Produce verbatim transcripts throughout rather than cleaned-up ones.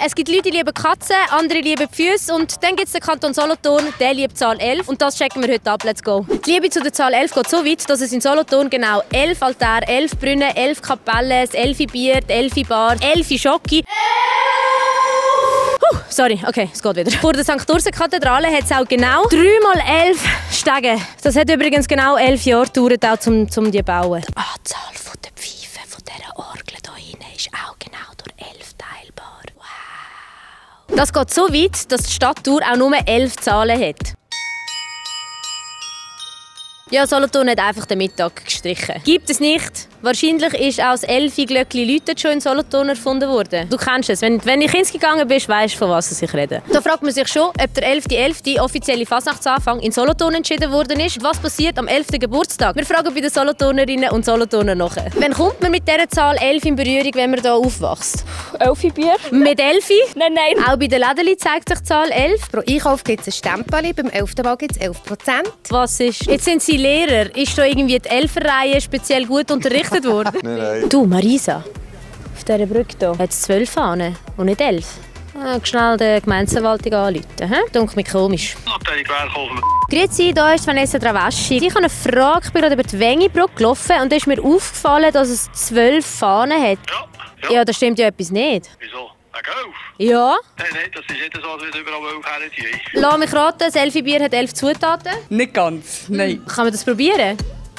Es gibt Leute, die lieben Katzen, andere lieben die Füße und dann gibt es den Kanton Solothurn, der liebt die Zahl elf und das checken wir heute ab. Let's go. Die Liebe zu der Zahl elf geht so weit, dass es in Solothurn genau elf Altäre, elf Brunnen, elf Kapellen, elf Bier, elf Bar, elf Schoki. Huh, sorry, okay, es geht wieder. Vor der Sankt Ursen-Kathedrale hat es auch genau drei mal elf Stege. Das hat übrigens genau elf Jahre gedauert, auch um, um die zu bauen. Die Anzahl der Pfeifen von dieser Orgel hier hinten ist auch genau durch elf teilbar. Wow. Das geht so weit, dass die Stadttour auch nur elf Zahlen hat. Ja, Solothurn hat einfach den Mittag gestrichen. Gibt es nicht. Wahrscheinlich ist auch das Elfi-Glöckli läutet schon in Solothurn erfunden worden. Du kennst es. Wenn, wenn du in Kinski gegangen bist, weißt du, von was ich rede. Da fragt man sich schon, ob der elfte elfte offizielle Fasnachtsanfang in Solothurn entschieden worden ist. Was passiert am elften Geburtstag? Wir fragen bei den Solothurnerinnen und Solothurner nach. Wann kommt man mit dieser Zahl elf in Berührung, wenn man hier aufwächst? Elfi Bier? Mit Elfi? Nein, nein. Auch bei den Läden zeigt sich die Zahl elf. Pro Einkauf gibt es ein Stempel, beim elften Mal gibt es elf Prozent. Was ist? Jetzt sind Sie Lehrer. Ist da irgendwie die Elferreihe speziell gut unterrichtet worden? Nein, nein. Du, Marisa, auf dieser Brücke hier hat es zwölf Fahnen und nicht elf. Ah, schnell die Gemeindeverwaltung anrufen. Dunkelt mich komisch. Grüezi, hier ist Vanessa Dravaschi. Ich habe eine Frage. Ich bin gerade über die Wengibrücke gelaufen und da ist mir aufgefallen, dass es zwölf Fahnen hat. Ja, ja. Ja, da stimmt ja etwas nicht. Wieso? Wegen elf? Ja. Nein, nein, das ist nicht so, dass wir überall elf herziehen. Lass mich raten, das Elfi-Bier hat elf Zutaten. Nicht ganz, nein. Kann man das probieren?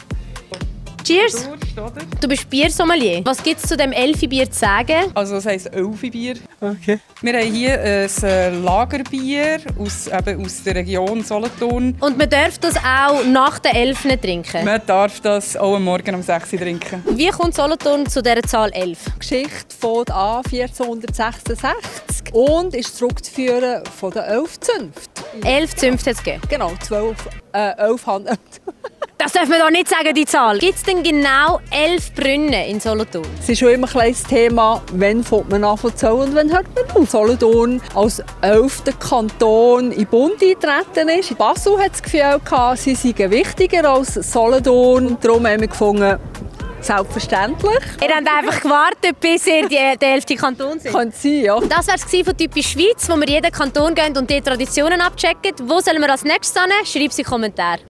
Cheers! Du bist Biersommelier. Was gibt es zu dem Elfi-Bier zu sagen? Also das heisst Elfi-Bier. Okay. Wir haben hier ein Lagerbier aus, eben aus der Region Solothurn. Und man darf das auch nach den Elfen trinken? Man darf das auch am Morgen um sechs Uhr trinken. Wie kommt Solothurn zu dieser Zahl elf? Die Geschichte fängt an vierzehnhundertsechsundsechzig und ist zurückzuführen von den elf Zünften. Elf Zünfte hat es gegeben? Genau, zwölf, äh, elf Handel. Das darf man doch nicht sagen, die Zahl. Gibt es denn genau elf Brunnen in Solothurn? Es ist schon immer ein kleines Thema, wann fängt man an zu zählen und wann hört man auf. Solothurn als elfter Kanton in den Bund eingetreten ist. Basel hat das Gefühl gehabt, sie seien wichtiger als Solothurn. Darum haben wir gefunden, selbstverständlich. Ihr habt einfach gewartet, bis ihr die, der elfte Kanton seid? Könnte sein, ja. Das war es von «Typisch Schweiz», wo wir jeden Kanton gehen und die Traditionen abchecken. Wo sollen wir als nächstes hin? Schreib es in die Kommentare.